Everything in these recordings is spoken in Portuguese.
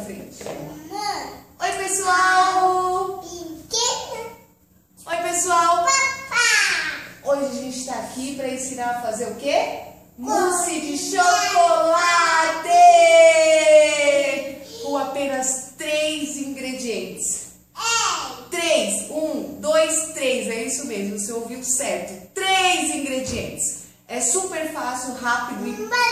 frente. Oi, pessoal! Oi, pessoal! Hoje a gente está aqui para ensinar a fazer o quê? Mousse de chocolate! Com apenas 3 ingredientes. 3, 1, 2, 3, é isso mesmo, você ouviu certo. 3 ingredientes. É super fácil, rápido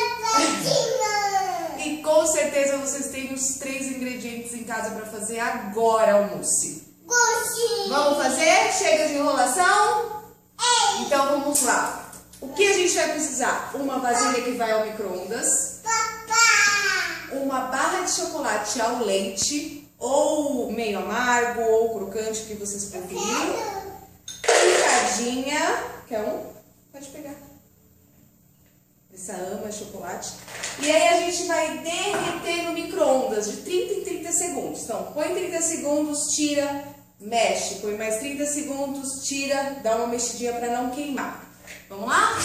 e com certeza vocês têm os 3 ingredientes em casa para fazer agora o mousse. Vamos fazer? Chega de enrolação? Então vamos lá. O que a gente vai precisar? Uma vasilha que vai ao micro-ondas, uma barra de chocolate ao leite, ou meio amargo, ou crocante, o que vocês preferirem, picadinha, quer um? Pode pegar. Essa ama chocolate. E aí a gente vai derreter no micro-ondas de 30 em 30 segundos. Então, põe 30 segundos, tira, mexe. Põe mais 30 segundos, tira, dá uma mexidinha para não queimar. Vamos lá?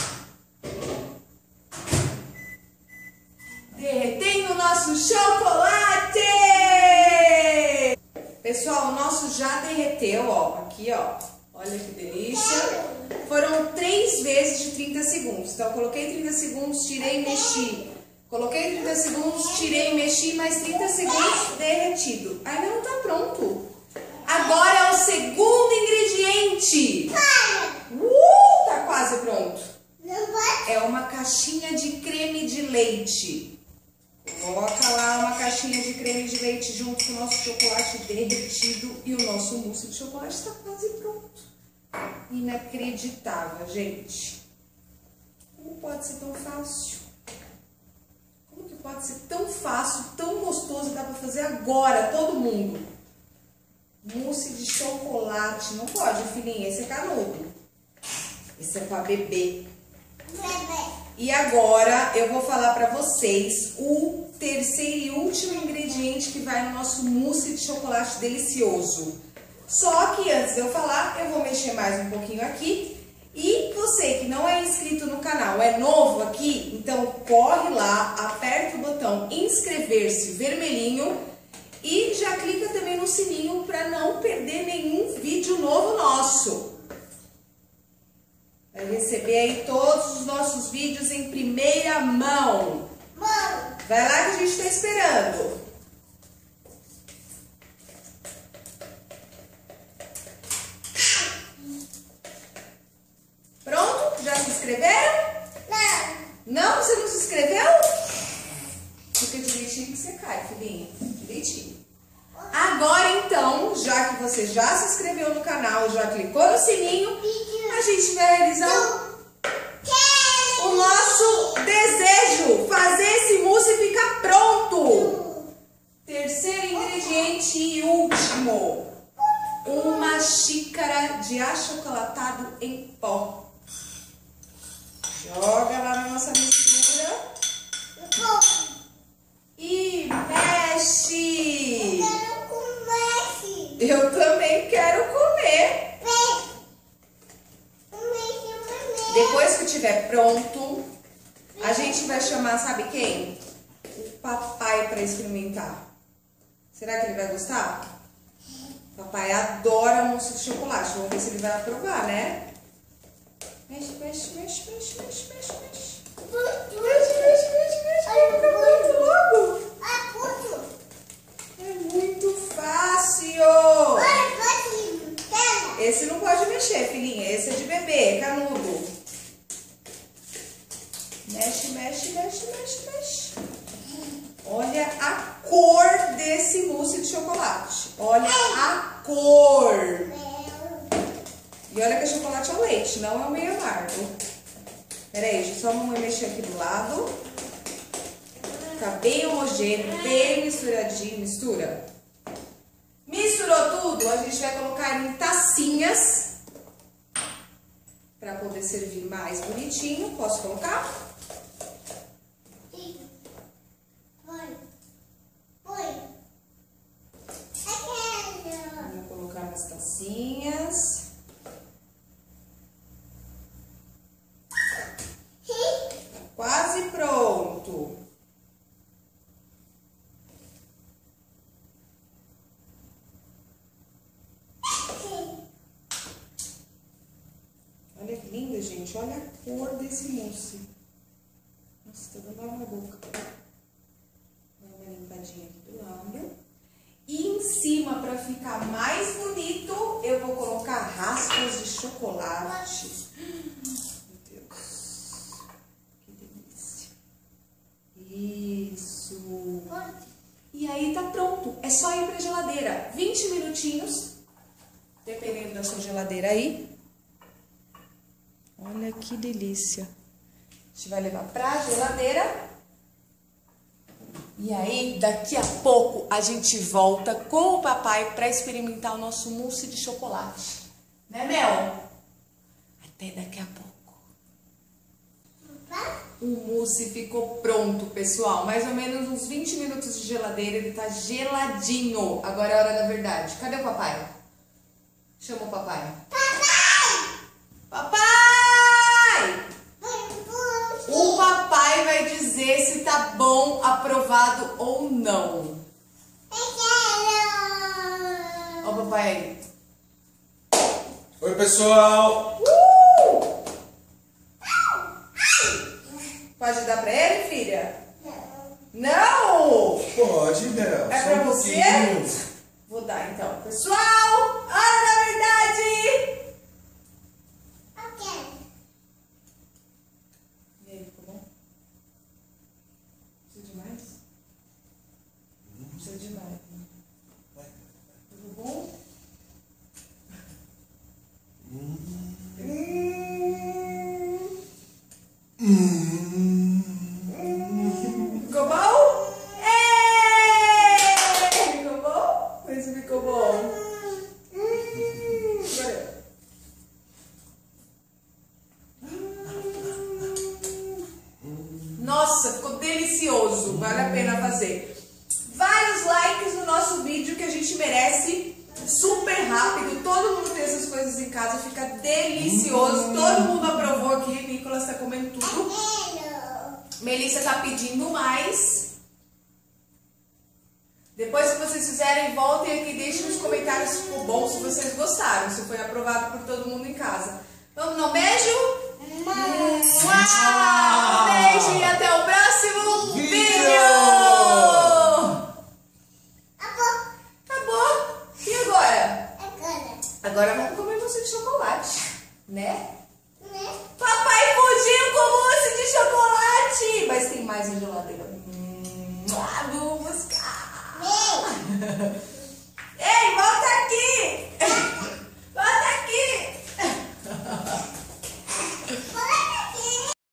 Derretendo o nosso chocolate! Pessoal, o nosso já derreteu, ó. Aqui, ó. Olha que delícia. Foram 3 vezes de 30 segundos. Então, eu coloquei 30 segundos, tirei e mexi. Coloquei 30 segundos, tirei e mexi, mais 30 segundos, derretido. Ainda não tá pronto. Agora é o segundo ingrediente. Tá quase pronto. É uma caixinha de creme de leite. Coloca lá uma caixinha de creme de leite junto com o nosso chocolate derretido e o nosso mousse de chocolate está quase pronto. Inacreditável, gente. Como pode ser tão fácil? Como que pode ser tão fácil, tão gostoso, dá pra fazer agora, todo mundo? Mousse de chocolate, não pode, filhinha, esse é canudo. Esse é pra bebê. E agora eu vou falar pra vocês o terceiro e último ingrediente que vai no nosso mousse de chocolate delicioso. Só que antes de eu falar, eu vou mexer mais um pouquinho aqui. E você que não é inscrito no canal, é novo aqui, então corre lá, aperta o botão inscrever-se vermelhinho e já clica também no sininho para não perder nenhum vídeo novo nosso. Vai receber aí todos os nossos vídeos em primeira mão. Vai lá que a gente está esperando. Já se inscreveram? Não, você não se inscreveu? Fica direitinho que você cai, filhinha. Direitinho. Agora então, já que você já se inscreveu no canal, já clicou no sininho, a gente vai realizar o nosso desejo. Fazer esse mousse ficar pronto. Terceiro ingrediente e último. Uma xícara de achocolatado em pó. Joga lá na nossa mistura. E mexe. Eu também quero comer. Depois que estiver pronto, a gente vai chamar, sabe quem? O papai para experimentar. Será que ele vai gostar? Papai adora mousse de chocolate. Vamos ver se ele vai aprovar, né? Mexe, mexe, mexe, mexe, mexe, mexe, mexe. Mexe, mexe, mexe, mexe. Muito logo. É muito fácil. Esse não pode mexer, filhinha. Esse é de bebê, é canudo. Mexe, mexe, mexe, mexe, mexe. Olha a cor desse mousse de chocolate. Olha a cor. E olha que é chocolate ao leite, não é o meio amargo. Peraí, deixa só a mamãe mexer aqui do lado. Tá bem homogêneo, bem misturadinho. Mistura. Misturou tudo, a gente vai colocar em tacinhas. Pra poder servir mais bonitinho. Posso colocar? Vou colocar nas tacinhas. Quase pronto. Olha, gente, olha a cor desse mousse. Nossa, tá dando água na boca. Dá uma limpadinha aqui do lado. E em cima, para ficar mais bonito, eu vou colocar raspas de chocolate. Meu Deus, que delícia. Isso. E aí tá pronto. É só ir pra geladeira. 20 minutinhos, dependendo da sua geladeira aí. Olha que delícia. A gente vai levar pra geladeira. E aí, daqui a pouco, a gente volta com o papai para experimentar o nosso mousse de chocolate. Né, Mel? Até daqui a pouco. O mousse ficou pronto, pessoal. Mais ou menos uns 20 minutos de geladeira. Ele tá geladinho. Agora é a hora da verdade. Cadê o papai? Chama o papai. Papai! Papai! O papai vai dizer se tá bom, aprovado ou não. Ó o papai aí. Oi, pessoal. Pode dar pra ele, filha? Não! Pode, Bel. É pra você? Vou dar então. Pessoal, hora da verdade! E aí, ficou bom? Precisa de mais? Precisa de mais. Tudo bom? Ficou bom? Ficou bom? Mas ficou bom. Nossa, ficou delicioso. Vale a pena fazer. Vários likes no nosso vídeo que a gente merece. Super rápido. Todo mundo tem essas coisas em casa. Fica delicioso. Todo mundo aprovou aqui. Nicolas tá comendo tudo. Melissa tá pedindo mais. Depois que vocês fizerem, voltem aqui e deixem nos comentários se ficou bom, se vocês gostaram, se foi aprovado por todo mundo em casa. Vamos no beijo? Um beijo e até o próximo vídeo! Acabou? E agora? Agora vamos comer mousse de chocolate, né? Papai fugiu com mousse de chocolate! Mas tem mais na geladeira. Vamos buscar!